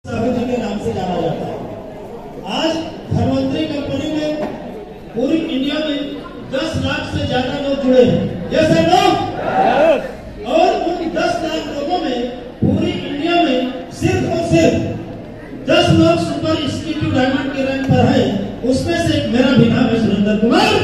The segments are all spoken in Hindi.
साहू जी के नाम से जाना जाता है। आज धनवंतरी कंपनी में पूरी इंडिया में 10 लाख से ज्यादा लोग जुड़े हैं। जैसे लोग और उन 10 लाख लोगों में पूरी इंडिया में सिर्फ और सिर्फ 10 लोग सुपर इंस्टीट्यूट डायमंड के रैंक पर हैं। उसमें से एक मेरा भी नाम है सुरेंद्र कुमार।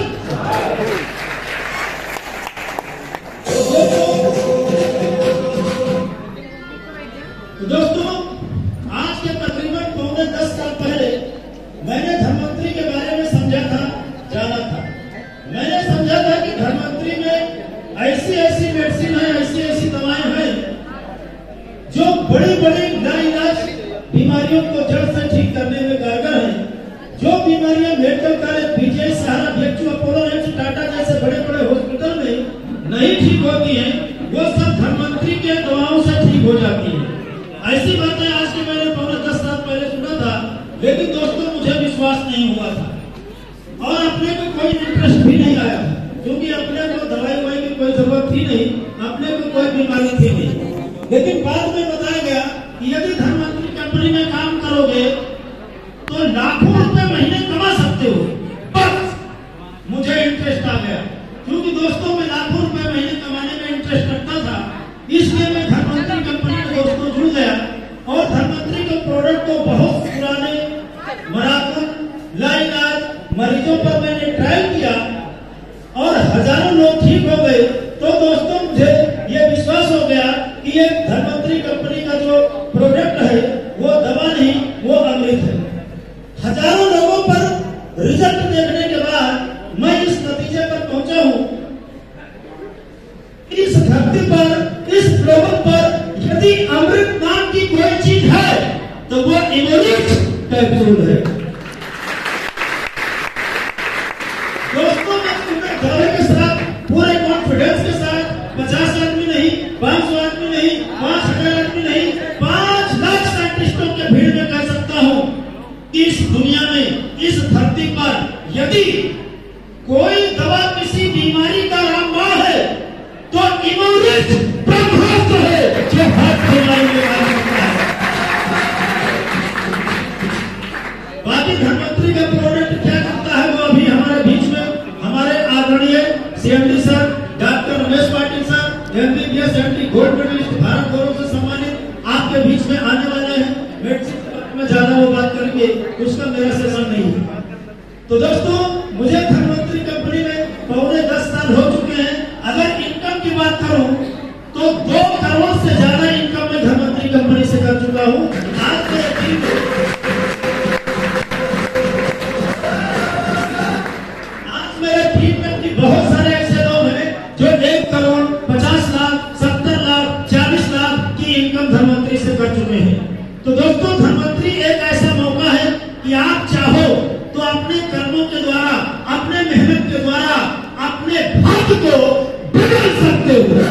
दोस्तों, आज के तकरीबन पौने 10 साल पहले मैंने धनवंतरी के बारे में समझा था, जाना था। मैंने समझा था कि धनवंतरी में ऐसी मेडिसिन है, ऐसी दवाएं हैं जो बड़ी बड़ी लाइलाज बीमारियों को जड़ से ठीक करने में कारगर हैं। जो बीमारियां medical college, PGI, Sahara, BHU, Apollo, AIIMS, Tata जैसे बड़े बड़े हॉस्पिटल में नहीं ठीक होती हैं, वो सब धनवंतरी के दवाओं से ठीक हो जाती है। ऐसी बातें आज के मैंने पौने 10 साल पहले सुना था, लेकिन दोस्तों मुझे विश्वास नहीं हुआ था और अपने को कोई इंटरेस्ट भी नहीं आया, क्योंकि अपने को दवाई की कोई जरूरत थी नहीं, अपने को कोई बीमारी थी नहीं। लेकिन बाद में बताया गया कि यदि धनवंतरी कंपनी में काम करोगे तो लाखों रुपए महीने कमा सकते हो। बस मुझे इंटरेस्ट आ गया, क्योंकि दोस्तों मैं लाखों रुपए महीने कमाने में इंटरेस्ट रखता था। इसलिए मैं धनवंतरी कंपनी में दोस्तों जुड़ गया और धनवंतरी के प्रोडक्ट को बहुत पुराने मराकन लाइलाज मरीजों पर मैंने ट्रायल किया और हजारों लोग ठीक हो गए। तो दोस्तों मुझे ये विश्वास हो गया कि ये धनवंतरी कंपनी का जो प्रोडक्ट है वो दवा नहीं, वो अमृत है। हजारों लोगों पर रिजल्ट देखने के बाद मैं इस नतीजे पर पहुंचा हूं, इस धरती पर, इस ग्लोबल पर यदि अमृत नाम की कोई चीज है तो वो इम्यूनिट कैप्सूल है। दोस्तों मैं तुम्हें दावे के साथ, पूरे कॉन्फिडेंस के साथ 50 आदमी नहीं, 500 आदमी नहीं, 5000 आदमी नहीं, 5 लाख साइंटिस्टों के भीड़ में कह सकता हूं कि इस दुनिया में, इस धरती पर यदि कोई दवा किसी बीमारी का रामबाण है तो इम्यूनिट ब्रह्मास्त्र है जो हर बीमारी में काम करता है। बाकी धनवंतरी का प्रोडक्ट क्या करता है वो अभी हमारे बीच में हमारे आदरणीय CMD sir doctor Ramesh Patil sir, MBBS MD gold medalist, Bharat Gaurav से सम्मानित, आपके बीच में आने वाले हैं। मेडिसिन में ज्यादा वो बात करेंगे, उसका मेरा सेशन नहीं है। तो दोस्तों मुझे धनवंतरी कंपनी में पौने 10 साल हो चुके हैं। अगर इनकम की बात करूं तो 2 करोड़ से ज्यादा इनकम मैं धनवंतरी कंपनी से कर चुका हूं। आज मेरे टीम में बहुत सारे ऐसे लोग हैं जो 1 करोड़ 50 लाख 70 लाख 40 लाख की इनकम धनवंतरी से कर चुके हैं। तो दोस्तों धनवंतरी एक ऐसा मौका है कि आप चाहो तो अपने कर्मों के द्वारा, अपने मेहनत के द्वारा अपने भाग्य को बदल सकते हो।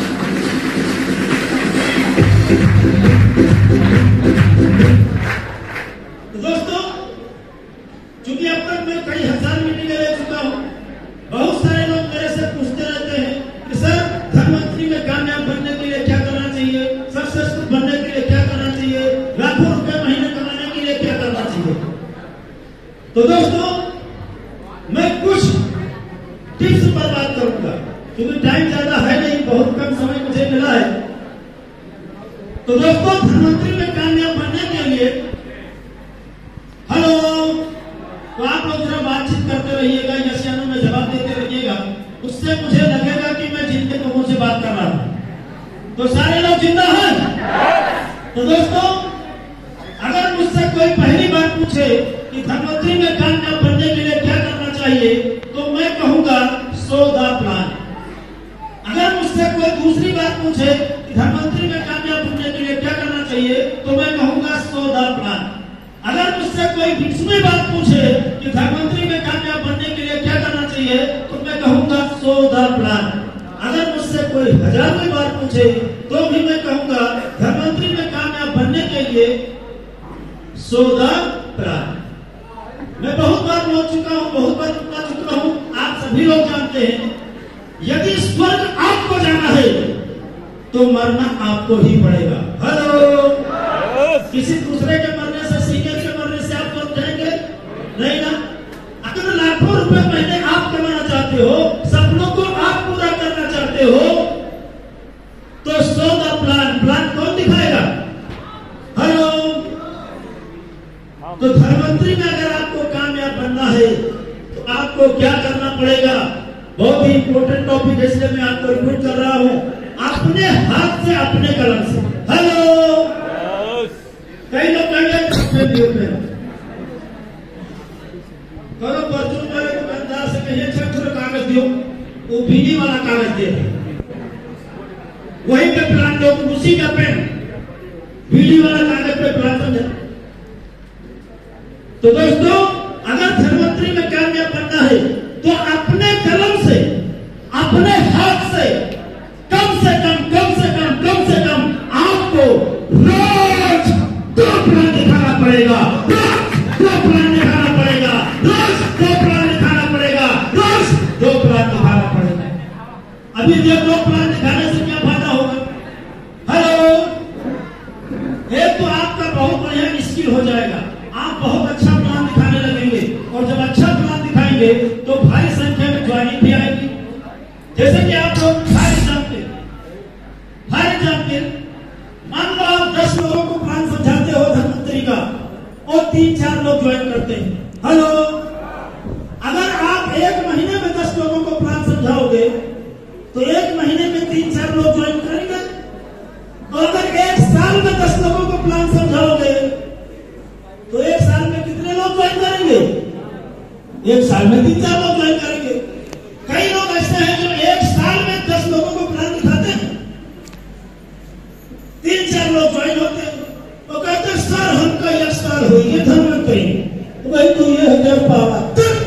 तो दोस्तों चूंकि अब तक मैं कई हजार मीटिंगें ले चुका हूं, बहुत सारे लोग मेरे से पूछते रहते हैं कि सर धनवंतरी में कामयाब बनने के लिए क्या करना चाहिए, सक्सेसफुल बनने के लिए क्या करना चाहिए, लाखों रुपए महीने कमाने के लिए क्या करना चाहिए। तो दोस्तों मैं कुछ टिप्स पर बात करूंगा, क्योंकि टाइम ज्यादा है नहीं, बहुत कम समय मुझे मिला है। तो दोस्तों धनवंतरी में कामयाब बनने के लिए हेलो, तो आप लोग जरा बातचीत करते रहिएगा, यस-या-नो में जवाब देते रहिएगा, उससे मुझे लगेगा कि मैं जिंदे लोगों से बात कर रहा हूं। तो सारे लोग जिंदा हैं? तो दोस्तों अगर मुझसे कोई पहली बात पूछे कि धनवंतरी में कामयाब बनने के लिए क्या करना चाहिए, तो मैं कहूंगा सो द प्लान। अगर मुझसे कोई दूसरी बात पूछे कि धनवंतरी में कामयाब बनने के लिए क्या करना चाहिए, तो मैं कहूंगा सो द प्लान। अगर मुझसे कोई 20वीं बात पूछे कि धनवंतरी में कामयाब बनने के लिए क्या करना चाहिए, तो मैं कहूंगा सो द प्लान। अगर मुझसे कोई 1000वीं बात पूछे तो भी मैं कहूंगा धनवंतरी में कामयाब बनने के लिए सो द प्लान। मैं बहुत बार बोल चुका हूं, बहुत बार बता चुका हूं, आप सभी लोग जानते हैं यदि स्वर्ग आपको जाना है तो मरना आपको ही पड़ेगा। हेलो किसी दूसरे के मरने से, सीनियर के मरने से आप मर जाएंगे? नहीं ना। अगर लाखों रुपए महीने आप कमाना चाहते हो, सपनों को आप पूरा करना चाहते हो, तो सो द प्लान कौन दिखाएगा? हेलो। तो धनवंतरी में अगर आपको कामयाब बनना है तो आपको क्या करना पड़ेगा? बहुत ही इंपॉर्टेंट टॉपिक है, इसलिए मैं आपको रिपीट कर रहा हूं। अपने हाथ से, अपने कलम से। हेलो। कई लोग कहेंगे करो परचून वाले दुकानदार से कहिए छोटे कागज दो, वो बीड़ी वाला कागज दे, वही पे प्लान दो, उसी का पेन, बीड़ी वाला कागज पे प्लान समझे। तो दोस्तों, अगर धनवंतरी में कामयाब बनना है तो अपने कलम से, अपने हाथ से कम से कम आपको रोज 2 प्लान दिखाना पड़ेगा। रोज 2 प्लान दिखाना पड़ेगा। रोज 2 प्लान दिखाना पड़ेगा। रोज 2 प्लान दिखाना पड़ेगा। अभी ये 2 प्लान दिखाने से क्या फायदा होगा? हेलो। एक तो आपका बहुत बढ़िया स्किल हो जाएगा, आप बहुत अच्छा प्लान दिखाने लगेंगे, और जब अच्छा प्लान दिखाएंगे तो भारी संख्या में ज्वाइनिंग भी आएगी। जैसे कि आप लोग फॉर एग्जाम्पल मान लो आप 10 लोगों को प्लान समझाते हो धनवंतरी का, और 3-4 लोग ज्वाइन करते हैं। हेलो। अगर आप 1 महीने में 10 लोगों को प्लान समझाओगे तो 1 महीने में 3-4 लोग ज्वाइन करेंगे। और अगर 1 साल में 10 लोगों को प्लान समझाओगे तो 1 साल में कितने लोग ज्वाइन करेंगे? 1 साल में 3-4 लोग ज्वाइन करेंगे। कई लोग ऐसे हैं जो 1 साल में 10 लोगों को प्लान दिखाते हैं, 3-4 लोग ज्वाइन होते हैं, वो कहते हैं सर हमका 1 साल हो गया धनवंतरी, तो भाई तू ये है पावा।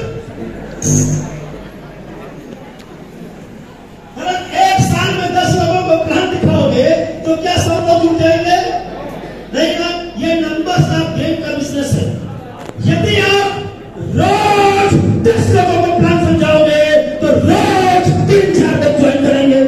अगर 1 साल में 10 लोगों को प्लान दिखाओगे तो क्या 100 लोग जुड़ जाएंगे? नहीं ना। ये नंबर्स ऑफ गेम का बिजनेस है। यदि आप रोज 10 लोगों को प्लान समझाओगे तो रोज 3-4 लोग ज्वाइन करेंगे।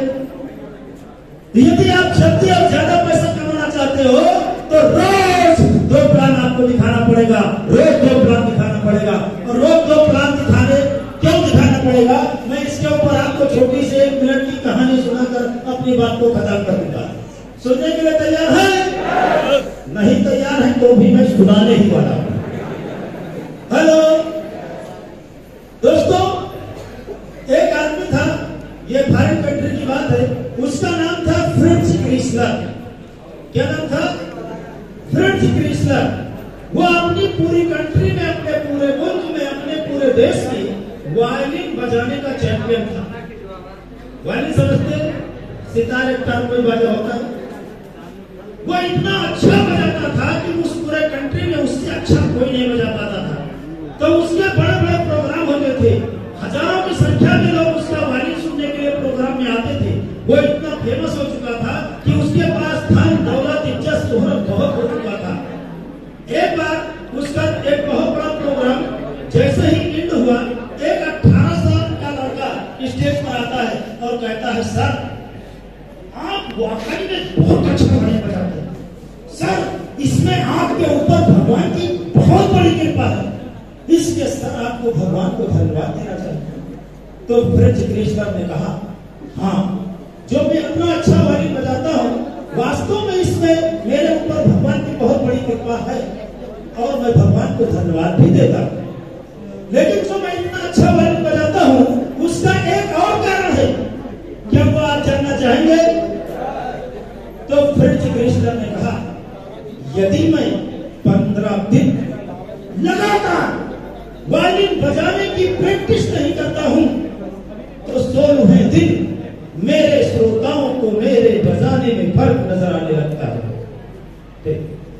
यदि आप जल्दी और ज्यादा पैसा कमाना चाहते हो तो रोज 2 प्लान आपको दिखाना पड़ेगा। रोज 2 प्लान दिखाना पड़ेगा। और रोज 2 प्लान क्यों दिखाना पड़ेगा, मैं इसके ऊपर आपको छोटी सी 1 मिनट की कहानी सुनाकर अपनी बात को खत्म कर दूंगा। सुनने के लिए तैयार है? नहीं तैयार है तो भी मैं सुनाने ही वाला हूं। हेलो दोस्तों, एक आदमी था, ये फॉरेन कंट्री की बात है, उसका नाम था फ्रिट्ज क्रिसलर। क्या नाम था? Fritz Chrysler. वो अपनी पूरी कंट्री में, अपने पूरे मुल्क में, अपने पूरे देश में वायलिन बजाने का चैंपियन था। वायलिन समझते? सितार एक तार कोई बाजा होता है। वो इतना अच्छा बजाता था कि उस पूरे कंट्री में उससे अच्छा कोई नहीं बजा पाता था। तो उसके बड़े बड़े प्रोग्राम होते थे, हजारों की संख्या में लोग उसका वायलिन सुनने के लिए प्रोग्राम में आते थे। वो इतना फेमस हो चुका था कि उसके पास धन दौलत इज्जत शोहरत बहुत हो चुका था। एक बार उसका एक बहुत बड़ा प्रोग्राम जैसे ही एंड हुआ, एक 18 साल का लड़का स्टेज पर आता है और कहता है सर आप वाकई में बहुत अच्छा गाने बजाते हैं सर, इसमें आपके ऊपर भगवान की बहुत बड़ी कृपा है, इसके सर आपको भगवान को धन्यवाद देना चाहिए। तो फ्रिट्ज क्रिसलर ने कहा हाँ, जो मैं इतना अच्छा वायलिन बजाता हूँ, वास्तव में इसमें मेरे ऊपर भगवान की बहुत बड़ी कृपा है और मैं भगवान को धन्यवाद भी देता हूँ। लेकिन जो मैं इतना अच्छा वायलिन बजाता हूँ उसका एक और कारण है, क्या वो आप जानना चाहेंगे? तो फ्रिट्ज क्रिसलर ने कहा यदि मैं 15 दिन लगातार वायलिन बजाने की प्रैक्टिस नहीं करता हूं तो 16वें दिन मेरे श्रोताओं को मेरे बजाने में फर्क नजर आने लगता है।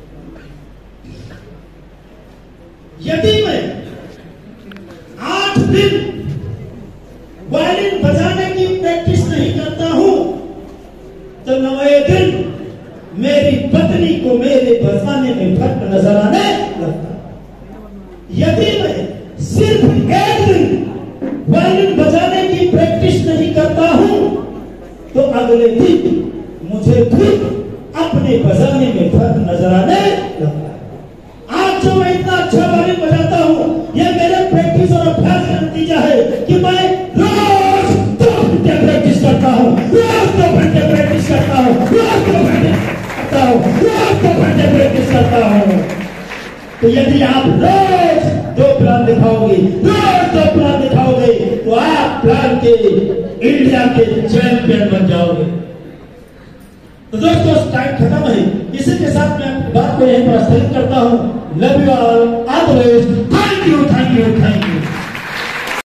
यदि मैं 8 दिन वायलिन बजाने की प्रैक्टिस नहीं करता हूं तो 9वें दिन मेरी पत्नी को मेरे बजाने में फर्क नजर आने लगता है। यदि मैं सिर्फ 1 दिन वायलिन बजाने की प्रैक्टिस नहीं करता हूं तो अगले दिन मुझे खुद अपने बजाने में फर्क नजर आने लगता है। आज जो मैं इतना अच्छा वायलिन बजाता हूँ, यह मेरे प्रैक्टिस और अभ्यास का नतीजा है कि मैं रोज 2 घंटे प्रैक्टिस करता हूँ, रोज 2 घंटे प्रैक्टिस करता हूँ, रोज 2 घंटे करता हूँ, रोज 2 घंटे प्रैक्टिस करता हूँ। तो यदि आप रोज 2 प्लान दिखाओगे, रोज 2 प्लान दिखाओगे, तो आप प्लान के इंडिया के चैंपियन बन जाओगे। तो दोस्तों टाइम खत्म है, इसी के साथ मैं बात को यहीं पर स्थगित करता हूँ। Love you all, all the best, thank you, thank you, thank you.